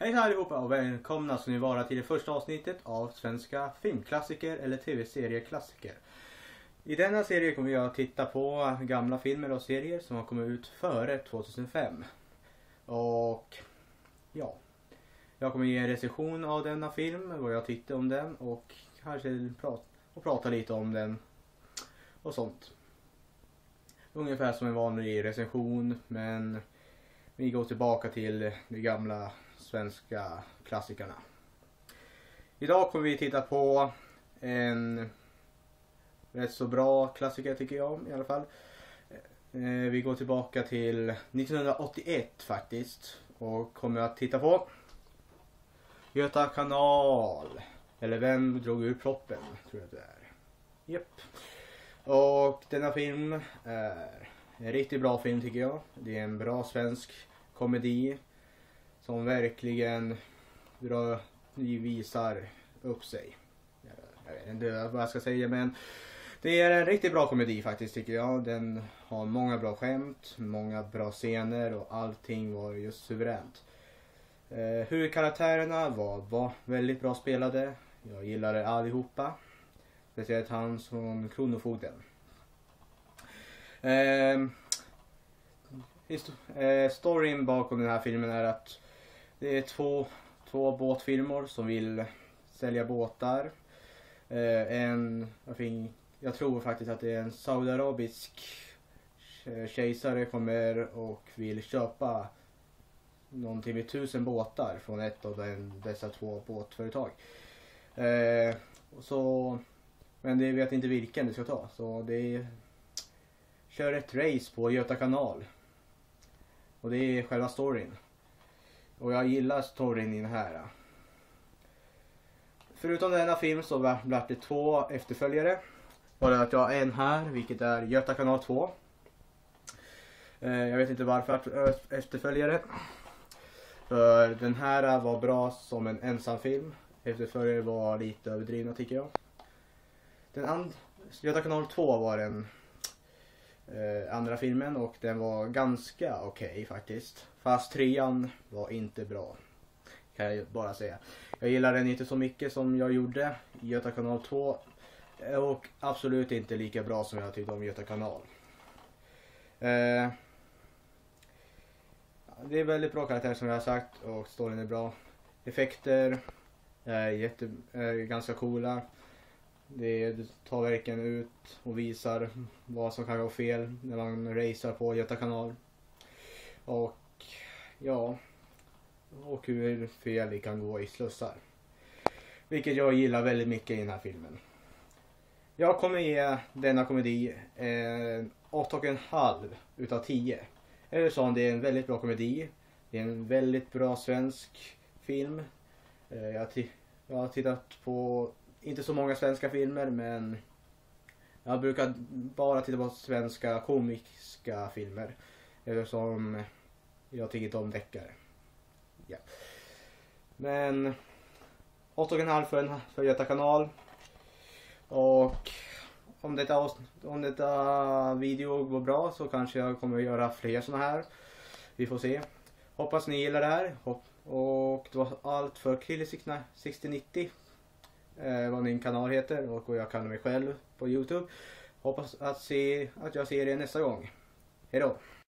Hej allihopa och välkomna ska ni vara till det första avsnittet av svenska filmklassiker eller tv-serieklassiker. I denna serie kommer jag att titta på gamla filmer och serier som har kommit ut före 2005. Och ja, jag kommer ge en recension av denna film, vad jag tyckte om den och kanske prata lite om den och sånt. Ungefär som en vanlig recension, men vi går tillbaka till de gamla svenska klassikerna. Idag kommer vi titta på en rätt så bra klassiker tycker jag i alla fall. Vi går tillbaka till 1981 faktiskt och kommer att titta på Göta kanal. Eller Vem drog ur proppen, tror jag det är. Japp. Och denna film är en riktigt bra film tycker jag. Det är en bra svensk komedi som verkligen visar upp sig. Jag vet inte vad jag ska säga, men det är en riktigt bra komedi faktiskt tycker jag. Den har många bra skämt, många bra scener och allting var just suveränt. Huvudkaraktärerna var väldigt bra spelade. Jag gillade allihopa. Speciellt han som kronofogden. Storyn bakom den här filmen är att det är två båtfirmor som vill sälja båtar. Jag tror faktiskt att det är en saudiarabisk kejsare kommer och vill köpa någonting med 1000 båtar från ett av dessa två båtföretag. Men det vet inte vilken det ska ta. Så det kör ett race på Göta kanal. Och det är själva storyn. Och jag gillar storyn i den här. Förutom denna film så blev det 2 efterföljare. Bara att jag har en här, vilket är Göta kanal 2. Jag vet inte varför efterföljare. För den här var bra som en ensam film. Efterföljare var lite överdrivna tycker jag. Göta kanal 2 var den andra filmen och den var ganska okej faktiskt. Fast 3:an var inte bra, kan jag bara säga. Jag gillar den inte så mycket som jag gjorde i Göta kanal 2 och absolut inte lika bra som jag tyckte om Göta kanal. Det är väldigt bra karaktär som jag har sagt och storyn är bra. Effekter är ganska coola. Det tar verkligen ut och visar vad som kan gå fel när man racear på Göta kanal. Och ja, och hur fel det kan gå i slussar. Vilket jag gillar väldigt mycket i den här filmen. Jag kommer ge denna komedi 8,5 utav 10. Eller så, det är en väldigt bra komedi. Det är en väldigt bra svensk film. Jag har tittat på inte så många svenska filmer, men jag brukar bara titta på svenska komiska filmer. Eftersom jag tycker inte om deckare. Ja. Men 8,5 för Göta kanal. Och om detta video går bra så kanske jag kommer att göra fler såna här. Vi får se. Hoppas ni gillar det här. Och det var allt för Krille6090. Vad min kanal heter och jag kallar mig själv på YouTube. Hoppas att jag ser er nästa gång. Hej då!